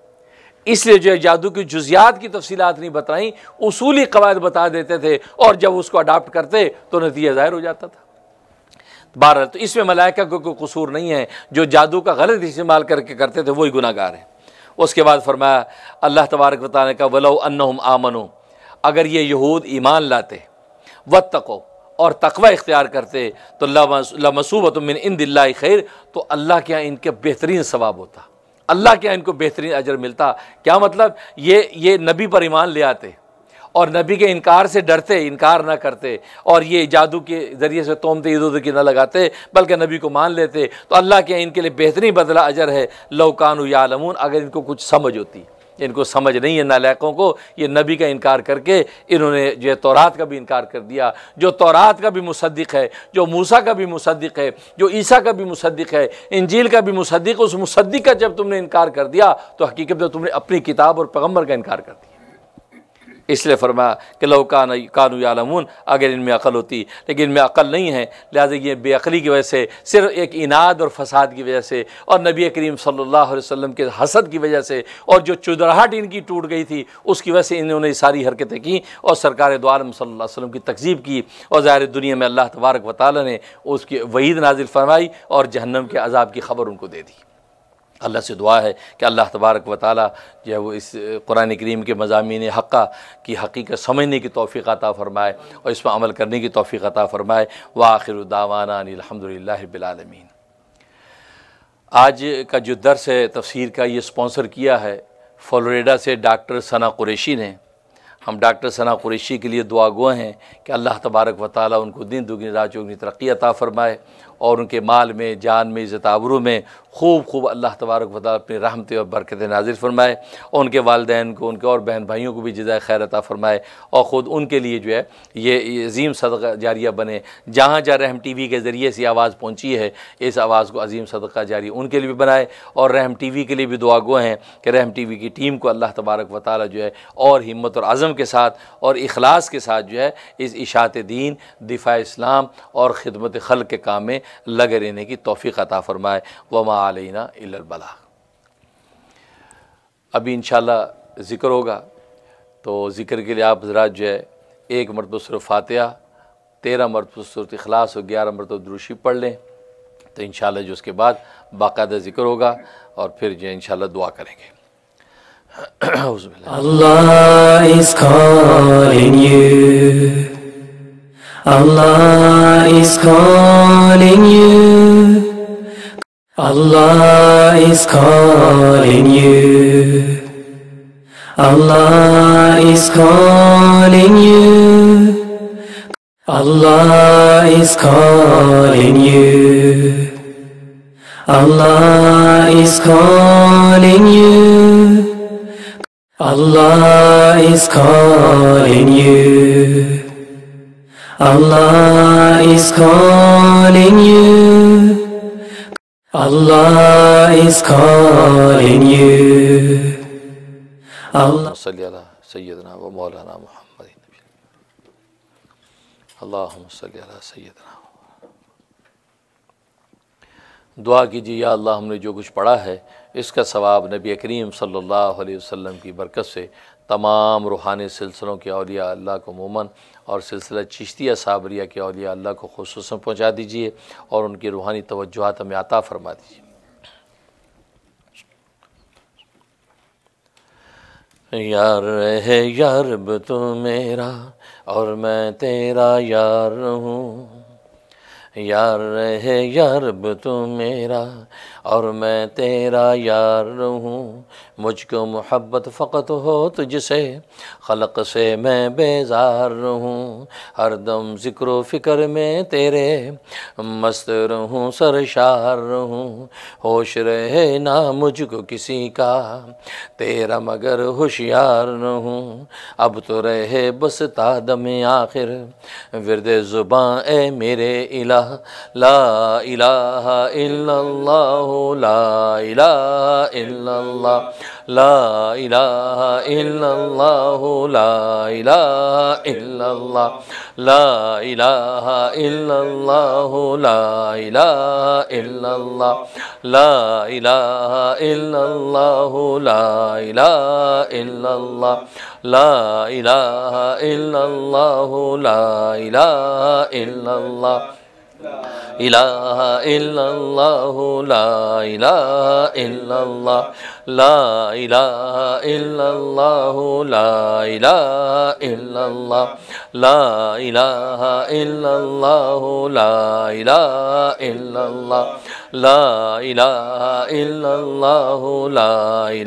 इसलिए जो है जादू की जुज़ियात की तफसीलात नहीं बताई, उसूली कवायद बता देते थे और जब उसको अडाप्ट करते तो नतीजा ज़ाहिर हो जाता था। बारह तो इसमें मलाइका को कोई कसूर नहीं है, जो जादू का गलत इस्तेमाल करके करते थे वही गुनाहगार हैं। उसके बाद फरमाया अल्लाह तबारक व तआला का वलौ अन्नहुम आमनू, अगर ये यहूद ईमान लाते वत्तको और तकवा इख्तियार करते तो लमसूबतुम मिन इंदिल्लाहि खैर, तो अल्लाह के यहाँ इनके बेहतरीन सवाब होता, अल्लाह के यहाँ इनको बेहतरीन अजर मिलता। क्या मतलब? ये ये नबी पर ईमान ले आते और नबी के इनकार से डरते, इनकार ना करते और ये जादू के ज़रिए से तोमते इधर उधर की ना लगाते, बल्कि नबी को मान लेते, तो अल्लाह के इनके लिए बेहतरीन बदला अजर है। लौ कानू यालमून, अगर इनको कुछ समझ होती। इनको समझ नहीं है नालायकों को, ये नबी का इनकार करके इन्होंने जो है तौरात का भी इनकार कर दिया, जो तौरात का भी मुसद्दिक है, जो मूसा का भी मुसद्दिक है, जो ईसा का भी मुसद्दिक है, इंजील का भी मुसद्दिक, उस मुसद्दिक का जब तुमने इनकार कर दिया तो हकीकत में तुमने अपनी किताब और पैगम्बर का इनकार कर दिया। इसलिए फरमाया कि लो कान कानू यालमून, अगर इनमें अक़ल होती, लेकिन इनमें अक़ल नहीं है, लिहाजा ये बेअक़ली की वजह से, सिर्फ एक इनाद और फसाद की वजह से और नबी करीम सल्लल्लाहु अलैहि वसल्लम के हसद की वजह से और जो चुदराहट इनकी टूट गई थी उसकी वजह से इन्होंने सारी हरकतें की और सरकार दो आलम सल्लल्लाहु अलैहि वसल्लम की तकज़ीब की और ज़ाहिर दुनिया में अल्लाह तबारक व तआला ने उसकी वईद नाजिल फरमाई और जहन्नम के अज़ाब की खबर उनको दे दी। अल्लाह से दुआ है कि अल्लाह तबारक व तआला जो है वो इस कुरान करीम के मज़ामीन हक़्क़ा की हकीकत समझने की तौफ़ीक़ अता फ़रमाए और इस पर अमल करने की तौफ़ीक़ अता फ़रमाए। व आखिरु दावाना अनिल हम्दुलिल्लाहि रब्बिल आलमीन। आज का जो दर्स है तफ़सीर का, ये स्पॉन्सर किया है फ़्लोरिडा से डॉक्टर सना कुरैशी ने। हम डॉक्टर सना कुरैशी के लिए दुआ गो हैं कि अल्लाह तबारक व तआला उनको दिन दुगनी रात चौगनी तरक्की अता फ़रमाए और उनके माल में, जान में, इज़्ज़त आबरू में खूब खूब अल्लाह तबारक व तआला अपनी रहमतें और बरकतें नाज़िल फ़रमाए और उनके वालिदैन को, उनके और बहन भाइयों को भी जज़ाए खैर अता फ़रमाए और ख़ुद उनके लिए जो है ये अज़ीम सदका जारिया बने। जहाँ जहाँ रहम टी वी के ज़रिए से आवाज़ पहुँची है, इस आवाज़ को अज़ीम सदका जारी उनके लिए भी बनाए और रहम टी वी के लिए भी दुआ गो हैं कि रहम टी वी की टीम को अल्लाह तबारक व तआला जो है और हिम्मत और अज़म के साथ और इखलास के साथ जो है इस इशाअत दीन, दिफ़ा इस्लाम और ख़िदमत खल्क़ के काम में लगे रहने की तौफ़ीक़ अता फ़रमाए। वमा अलैना इल्लल बलाग़। अभी इंशाअल्लाह ज़िक्र होगा, तो ज़िक्र के लिए आप ज़रा जो है एक मरतबा सूरह फ़ातिहा, तेरह मरतबा सूरह इख़लास और ग्यारह मरतबा दुरूद शरीफ पढ़ लें, तो इंशाअल्लाह जो उसके बाद बाकायदा ज़िक्र होगा और फिर जो इंशाअल्लाह दुआ करेंगे। Allah is calling you. Allah is calling you. Allah is calling you. Allah is calling you. Allah is calling you. Allah is calling you. Allah is calling you. Allah is calling you. Allah is calling you. Allah सल्ली अला सय्यदना व मौलाना मुहम्मद अल्लाहुम्मा सल्ली अला सय्यदना। दुआ कीजिए, या अल्लाह हमने जो कुछ पढ़ा है इसका सवाब नबी करीम सल्लल्लाहु अलैहि वसल्लम की बरकत से तमाम रूहानी सिलसिलों के औलिया अल्लाह को अमूमन और सिलसिला चिश्तिया साबरिया के औलिया अल्लाह को खुसूसन पहुँचा दीजिए और उनकी रूहानी तवज्जुहात हमें अता फरमा दीजिए। यार है यार अब तो मेरा और मैं तेरा यार हूँ, यार है यार अब तो मेरा और मैं तेरा यार हूँ, मुझको मोहब्बत फ़कत हो तुझसे खलक से मैं बेजार हूँ, हरदम ज़िक्र फ़िक्र में तेरे मस्त रहूँ सरशार हूँ, होश रहे ना मुझको किसी का तेरा मगर होशियार न हूँ, अब तो रहे बस तादम आखिर विरदे ज़ुबां ए मेरे इलाह, ला इलाहा इल्लल्लाह ला इलाहा इल्लल्लाह ला इलाहा इल्लल्लाह ला इलाहा इल्लल्लाह ला इलाहा इल्लल्लाह ला इलाहा इल्लल्लाह ला इलाहा इल्लल्लाह ला इलाहा इल्लल्लाह ला इलाहा इल्लल्लाह ला इलाहा इल्लल्लाह इलाहा इल्लल्लाह ला इलाहा इल्लल्लाह ला इलाहा इल्लल्लाह ला इलाहा इल्लल्लाह ला इलाहा इल्लल्लाह ला इलाहा इल्लल्लाह ला इलाहा इल्लल्लाह ला